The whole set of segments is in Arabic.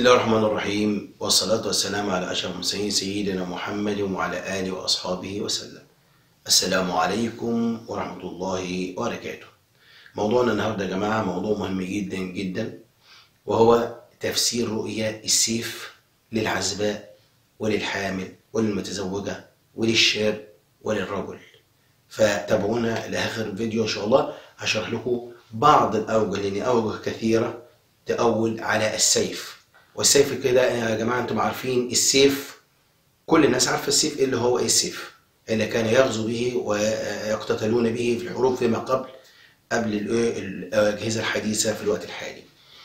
الله الرحمن الرحيم، والصلاة والسلام على أشرف المرسلين سيدنا محمد وعلى آله وأصحابه وسلم. السلام عليكم ورحمة الله وبركاته. موضوعنا النهارده يا جماعة موضوع مهم جدا جدا، وهو تفسير رؤيا السيف للعزباء وللحامل وللمتزوجة وللشاب وللرجل. فتابعونا لآخر الفيديو إن شاء الله، هشرح لكم بعض الأوجه، لأن أوجه كثيرة تأول على السيف. والسيف كده يا جماعة انتم عارفين السيف، كل الناس عارفة السيف اللي هو ايه السيف اللي كان يغزو به ويقتتلون به في الحروب فيما قبل الأجهزة الحديثة في الوقت الحالي.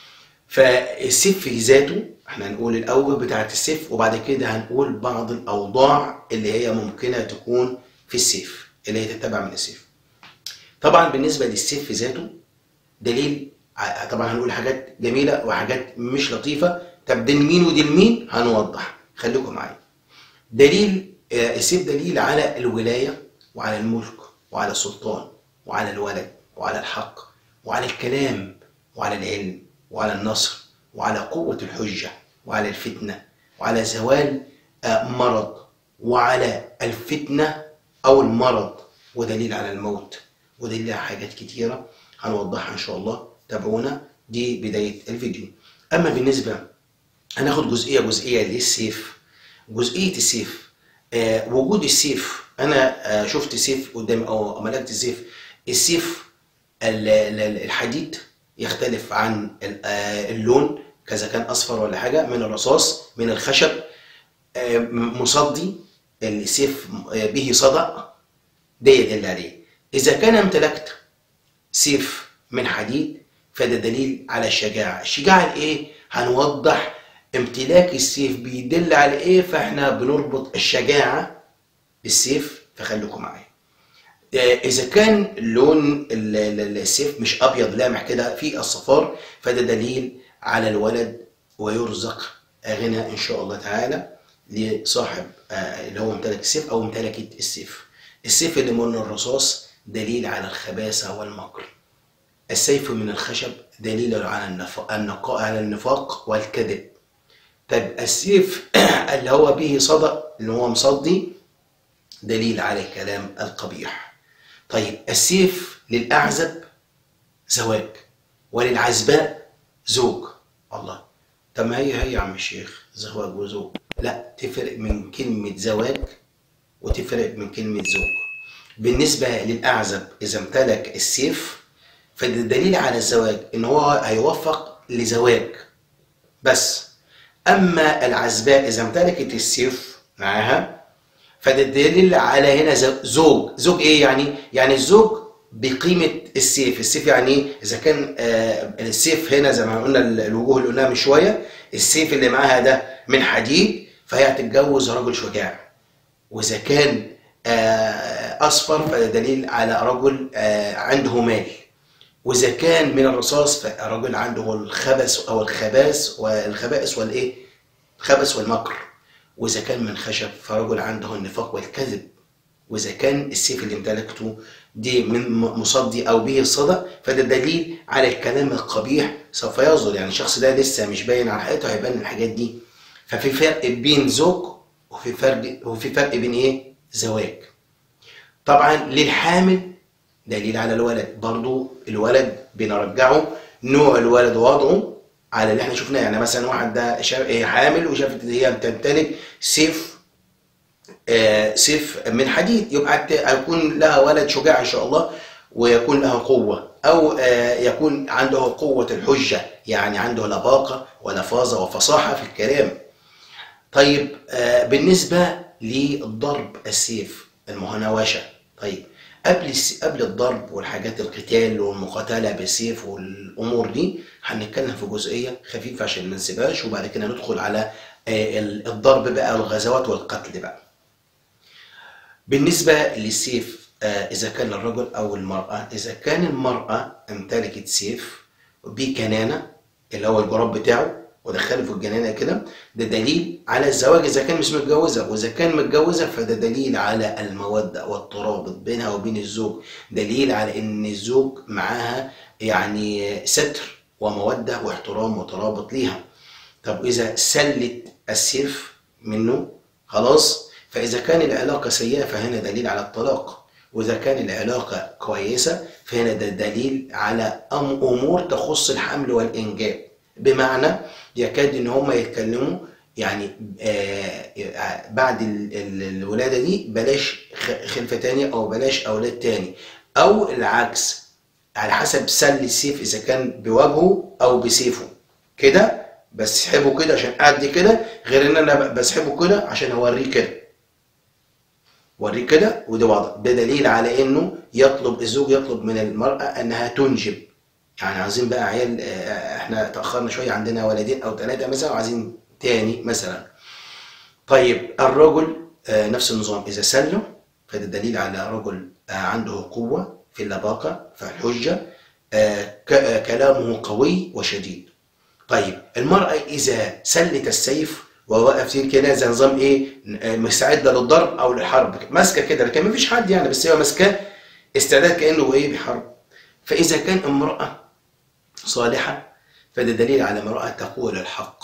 فالسيف في ذاته احنا هنقول الأوجه بتاعت السيف، وبعد كده هنقول بعض الأوضاع اللي هي ممكنة تكون في السيف اللي هي تتبع من السيف. طبعا بالنسبة للسيف في ذاته دليل، طبعا هنقول حاجات جميلة وحاجات مش لطيفة. طب دي لمين ودي لمين هنوضح، خليكم معايا. دليل السيف دليل على الولاية وعلى الملك وعلى السلطان وعلى الولد وعلى الحق وعلى الكلام وعلى العلم وعلى النصر وعلى قوة الحجة وعلى الفتنة وعلى زوال مرض وعلى الفتنة أو المرض، ودليل على الموت، ودليل على حاجات كتيرة هنوضحها إن شاء الله. تابعونا، دي بداية الفيديو. أما بالنسبة هناخد جزئية للسيف. جزئية السيف، وجود السيف، أنا شفت سيف قدامي أو ملكت السيف الحديد يختلف عن اللون، كذا كان أصفر ولا حاجة، من الرصاص من الخشب، مصدي، السيف به صدأ، ده يدل عليه. إذا كان امتلكت سيف من حديد فده دليل على الشجاعة. الشجاعة الايه؟ هنوضح امتلاك السيف بيدل على ايه، فاحنا بنربط الشجاعة بالسيف، فخليكم معايا. اذا كان لون السيف مش ابيض لامع كده في الصفار، فده دليل على الولد ويرزق غنى ان شاء الله تعالى لصاحب اللي هو امتلك السيف او امتلكت السيف. السيف اللي من الرصاص دليل على الخباثة والمكر. السيف من الخشب دليل على النفاق والكذب. طيب السيف اللي هو به صدأ اللي هو مصدي دليل على الكلام القبيح. طيب السيف للأعزب زواج وللعزباء زوج. الله، طب ما هي يا عم الشيخ زواج وزوج، لا، تفرق من كلمة زواج وتفرق من كلمة زوج. بالنسبة للأعزب إذا امتلك السيف فده دليل على الزواج، إن هو هيوفق لزواج بس. أما العزباء إذا امتلكت السيف معاها فده دليل على هنا زوج إيه يعني؟ يعني الزوج بقيمة السيف. السيف يعني إذا كان السيف هنا زي ما قلنا الوجوه اللي قلناها من شوية، السيف اللي معاها ده من حديد فهي هتتجوز رجل شجاع. وإذا كان أصفر فده دليل على رجل عنده مال. وإذا كان من الرصاص فرجل عنده الخبث أو الخبائث والإيه؟ الخبث والمكر. وإذا كان من خشب فرجل عنده النفاق والكذب. وإذا كان السيف اللي امتلكته دي من مصدي أو به الصدى فده دليل على الكلام القبيح سوف يصدر، يعني الشخص ده لسه مش باين على حقيقته، هيبان الحاجات دي. ففي فرق بين زوج وفي فرق بين إيه؟ زواج. طبعا للحامل دليل على الولد، برضو الولد بنرجعه نوع الولد ووضعه على اللي احنا شفناه. يعني مثلا واحد ده حامل وشافت ان هي بتمتلك سيف سيف من حديد، يبقى هيكون لها ولد شجاع ان شاء الله، ويكون لها قوة، او يكون عنده قوة الحجة، يعني عنده لباقة ولفاظة وفصاحة في الكلام. طيب بالنسبة للضرب السيف المهنوشة، طيب قبل الضرب والحاجات القتال والمقاتلة بالسيف والأمور دي هنتكلم في جزئية خفيفة عشان ما نسيبهاش، وبعد كده ندخل على الضرب بقى، الغزوات والقتل بقى. بالنسبة للسيف إذا كان للرجل أو المرأة، إذا كان المرأة امتلكت سيف بكنانة اللي هو الجراب بتاعه ودخله في الجنانة كده، ده دليل على الزواج إذا كان مش متجوزة. وإذا كان متجوزة فده دليل على المودة والترابط بينها وبين الزوج، دليل على إن الزوج معاها يعني ستر ومودة واحترام وترابط ليها. طب إذا سلت السيف منه خلاص، فإذا كان العلاقة سيئة فهنا دليل على الطلاق، وإذا كان العلاقة كويسة فهنا ده دليل على أمور تخص الحمل والإنجاب. بمعنى يكاد إن هم يتكلموا يعني بعد الولادة دي بلاش خلفة تاني أو بلاش أولاد تاني، أو العكس على حسب سل السيف إذا كان بوجهه أو بسيفه. كده بسحبه كده عشان أدي كده، غير إن أنا بسحبه كده عشان أوريه كده، وريه كده. وده واضح، ده دليل على إنه الزوج يطلب من المرأة إنها تنجب. يعني عايزين بقى عيال، إحنا تأخرنا شوية، عندنا ولدين أو 3 مثلا وعايزين تاني مثلا. طيب الرجل نفس النظام، إذا سله فده دليل على رجل عنده قوة في اللباقة في الحجة، كلامه قوي وشديد. طيب المرأة إذا سلت السيف ووقف كده زي نظام إيه، مستعدة للضرب أو للحرب، ماسكة كده لكن مفيش حد يعني، بس هي ماسكاه استعداد كأنه إيه بحرب. فإذا كان امرأة صالحة فده دليل على امرأة تقول الحق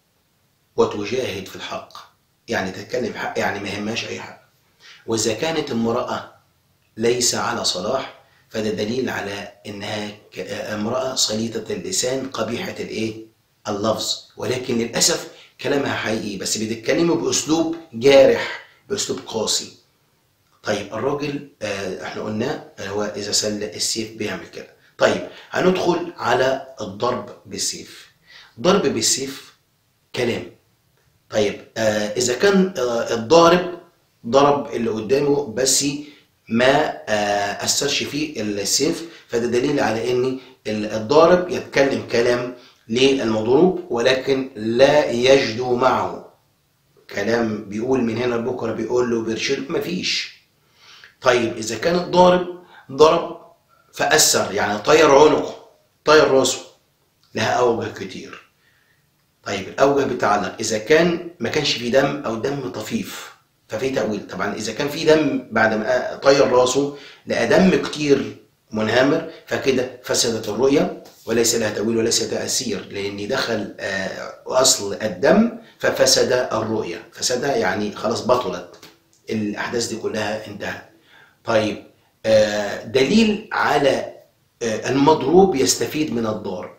وتجاهد في الحق، يعني تتكلم حق، يعني ما يهمهاش أي حق. وإذا كانت امرأة ليس على صلاح فده دليل على إنها امرأة صليطة اللسان قبيحة اللفظ، ولكن للأسف كلامها حقيقي بس بتتكلمه بأسلوب جارح، بأسلوب قاسي. طيب الراجل احنا قلنا هو إذا سل السيف بيعمل كده. طيب هندخل على الضرب بالسيف. ضرب بالسيف كلام. طيب إذا كان الضارب ضرب اللي قدامه بس ما أثرش فيه السيف، فده دليل على إن الضارب يتكلم كلام للمضروب ولكن لا يجدو معه كلام، بيقول من هنا لبكره، بيقول له بيرشده، مفيش. طيب إذا كان الضارب ضرب فأثر، يعني طير عنقه، طير راسه، لها أوجه كتير. طيب الأوجه بتاعنا إذا كان ما كانش فيه دم أو دم طفيف ففي تأويل. طبعا إذا كان في دم بعد ما طير راسه لقى دم كتير منهمر فكده فسدت الرؤية وليس لها تأويل وليس تأثير، لأن دخل أصل الدم ففسد الرؤية، فسدها يعني خلاص بطلت الأحداث دي كلها، انتهت. طيب دليل على المضروب يستفيد من الضارب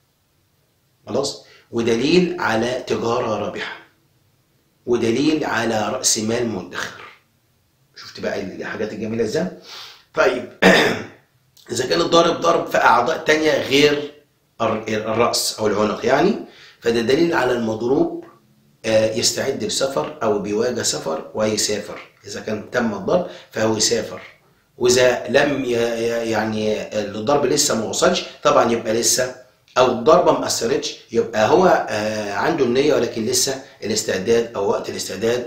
خلاص، ودليل على تجارة رابحة، ودليل على رأس مال مدخر. شفت بقى الحاجات الجميلة ازاي؟ طيب إذا كان الضارب ضرب في أعضاء تانية غير الرأس أو العنق يعني، فده دليل على المضروب يستعد للسفر أو بيواجه سفر ويسافر. إذا كان تم الضرب فهو يسافر، وإذا لم يعني الضرب لسه ما وصلش طبعا يبقى لسه، أو الضربة ما أثرتش يبقى هو عنده النية ولكن لسه الاستعداد أو وقت الاستعداد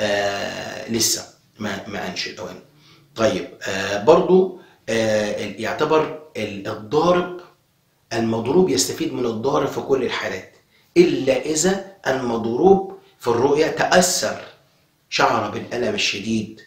لسه ما أنش الأوان. طيب برضو يعتبر الضارب المضروب يستفيد من الضارب في كل الحالات إلا إذا المضروب في الرؤية تأثر، شعر بالألم الشديد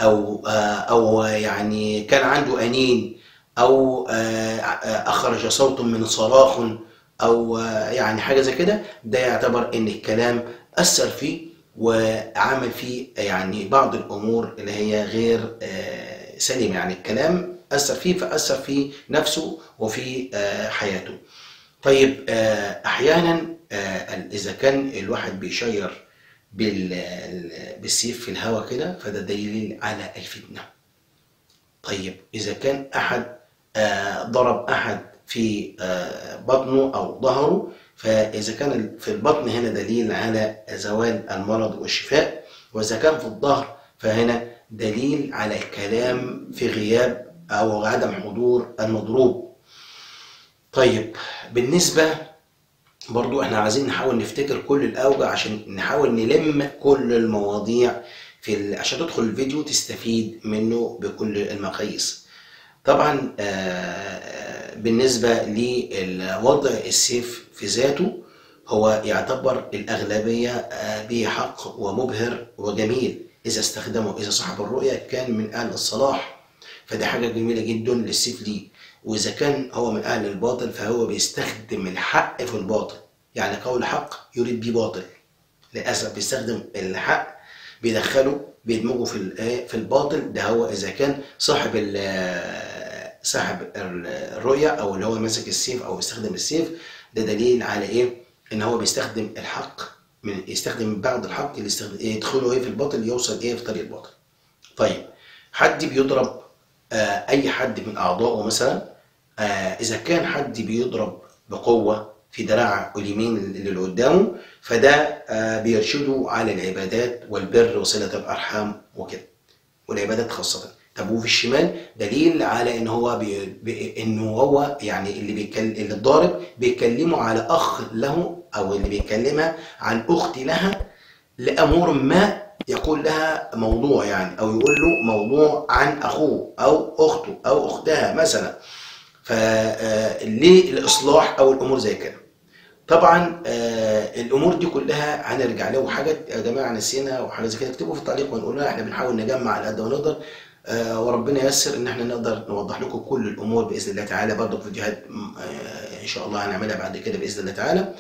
أو يعني كان عنده أنين أو أخرج صوت من صراخ أو يعني حاجة زي كده، ده يعتبر إن الكلام أثر فيه وعمل فيه يعني بعض الأمور اللي هي غير سليمة، يعني الكلام أثر فيه فأثر في نفسه وفي حياته. طيب أحيانا إذا كان الواحد بيشير بالسيف في الهواء كده فده دليل على الفتنة. طيب إذا كان أحد ضرب أحد في بطنه أو ظهره، فإذا كان في البطن هنا دليل على زوال المرض والشفاء، وإذا كان في الظهر فهنا دليل على الكلام في غياب أو عدم حضور المضروب. طيب بالنسبة برضو احنا عايزين نحاول نفتكر كل الأوجه عشان نحاول نلم كل المواضيع عشان تدخل الفيديو تستفيد منه بكل المقاييس. طبعا بالنسبة لوضع السيف في ذاته هو يعتبر الأغلبية به حق ومبهر وجميل إذا استخدمه، إذا صاحب الرؤية كان من أهل الصلاح فدي حاجة جميلة جدا للسيف ليه، وإذا كان هو من أهل الباطل فهو بيستخدم الحق في الباطل، يعني قول حق يريد بيه باطل. للاسف بيستخدم الحق بيدخله بيدمجه في الباطل. ده هو اذا كان صاحب الرؤيه او اللي هو ماسك السيف او بيستخدم السيف. ده دليل على ايه؟ ان هو بيستخدم الحق، يستخدم بعض الحق اللي يدخله في الباطل، يوصل في طريق الباطل. طيب حد بيضرب اي حد من اعضائه مثلا، اذا كان حد بيضرب بقوه في دراع اليمين اللي قدامه، فده بيرشده على العبادات والبر وصله الارحام وكده، والعبادات خاصه. طب وفي الشمال دليل على ان هو انه هو يعني اللي الضارب بيكلمه على اخ له، او اللي بيكلمها عن اخت لها لامور ما، يقول لها موضوع يعني، او يقول له موضوع عن اخوه او اخته او اختها مثلا، فليه الاصلاح او الامور زي كده. طبعا الامور دي كلها هنرجع له. حاجات يا جماعه نسينا وحاجه زي كده اكتبوا في التعليق ونقولها، احنا بنحاول نجمع على قد ما نقدر، وربنا ييسر ان احنا نقدر نوضح لكم كل الامور باذن الله تعالى. برضه فيديوهات ان شاء الله هنعملها بعد كده باذن الله تعالى.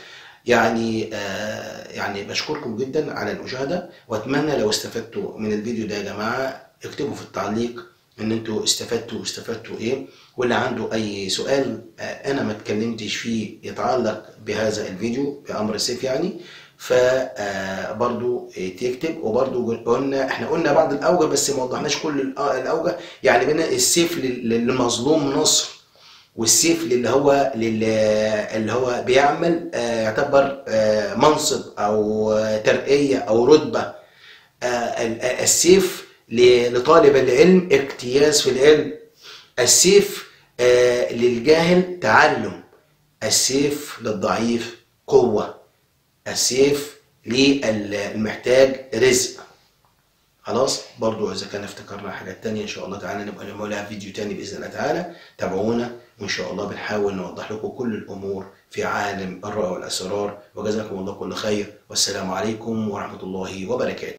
يعني بشكركم جدا على المشاهده، واتمنى لو استفدتوا من الفيديو ده يا جماعه اكتبوا في التعليق ان انتوا استفدتوا ايه، واللي عنده اي سؤال انا ما اتكلمتش فيه يتعلق بهذا الفيديو بامر السيف يعني، فبرضو تكتب. وبرضو احنا قلنا بعض الاوجه بس ما وضحناش كل الاوجه. يعني بين السيف للمظلوم نصر، والسيف اللي هو بيعمل يعتبر منصب او ترقيه او رتبه. السيف لطالب العلم اجتياز في العلم. السيف للجاهل تعلم. السيف للضعيف قوة. السيف للمحتاج رزق. خلاص، برضو إذا كان افتكرنا حاجات تانية إن شاء الله تعالى نبقى نعملها فيديو تاني بإذن الله تعالى. تابعونا وإن شاء الله بنحاول نوضح لكم كل الأمور في عالم الرؤى والأسرار. وجزاكم الله كل خير، والسلام عليكم ورحمة الله وبركاته.